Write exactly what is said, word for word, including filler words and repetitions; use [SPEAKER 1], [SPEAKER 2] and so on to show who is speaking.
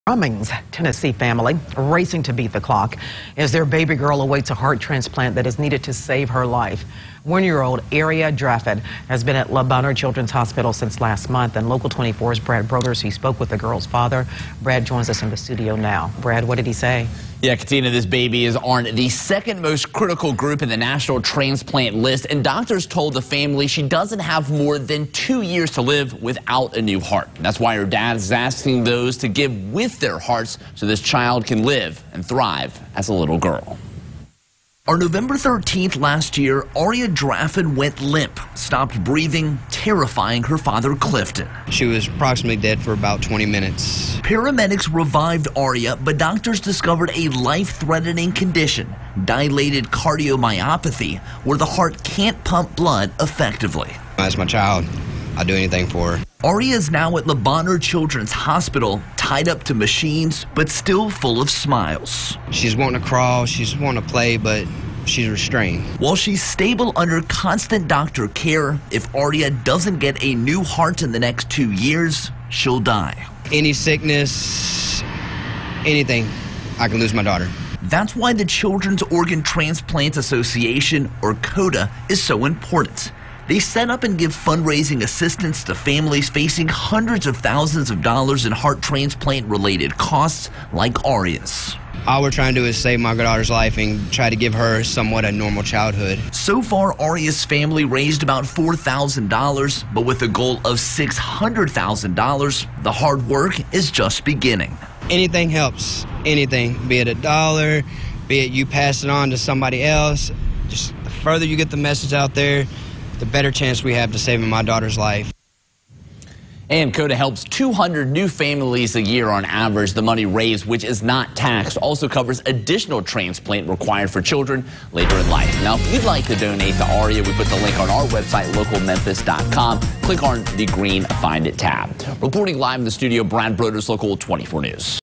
[SPEAKER 1] Cummings, Tennessee family racing to beat the clock as their baby girl awaits a heart transplant that is needed to save her life. One-year-old Aria Drafford has been at Le Bonheur Children's Hospital since last month, and Local twenty-four's Brad Broders, he spoke with the girl's father. Brad joins us in the studio now. Brad, what did he say?
[SPEAKER 2] Yeah, Katina, this baby is on the second most critical group in the national transplant list, and doctors told the family she doesn't have more than two years to live without a new heart. That's why her dad is asking those to give with their hearts so this child can live and thrive as a little girl. On November thirteenth last year, Aria Drafford went limp, stopped breathing, terrifying her father Clifton.
[SPEAKER 3] She was approximately dead for about twenty minutes.
[SPEAKER 2] Paramedics revived Aria, but doctors discovered a life-threatening condition, dilated cardiomyopathy, where the heart can't pump blood effectively.
[SPEAKER 3] That's my child. I'd do anything for her.
[SPEAKER 2] Aria is now at Le Bonheur Children's Hospital, tied up to machines, but still full of smiles.
[SPEAKER 3] She's wanting to crawl, she's wanting to play, but she's restrained.
[SPEAKER 2] While she's stable under constant doctor care, if Aria doesn't get a new heart in the next two years, she'll die.
[SPEAKER 3] Any sickness, anything, I can lose my daughter.
[SPEAKER 2] That's why the Children's Organ Transplant Association, or CODA, is so important. They set up and give fundraising assistance to families facing hundreds of thousands of dollars in heart transplant-related costs like Aria's.
[SPEAKER 3] All we're trying to do is save my daughter's life and try to give her somewhat a normal childhood.
[SPEAKER 2] So far, Aria's family raised about four thousand dollars, but with a goal of six hundred thousand dollars, the hard work is just beginning.
[SPEAKER 3] Anything helps, anything, be it a dollar, be it you pass it on to somebody else. Just the further you get the message out there, the better chance we have to saving my daughter's life.
[SPEAKER 2] And CODA helps two hundred new families a year on average. The money raised, which is not taxed, also covers additional transplant required for children later in life. Now, if you'd like to donate to Aria, we put the link on our website, local memphis dot com. Click on the green Find It tab. Reporting live in the studio, Brad Broders, Local twenty-four News.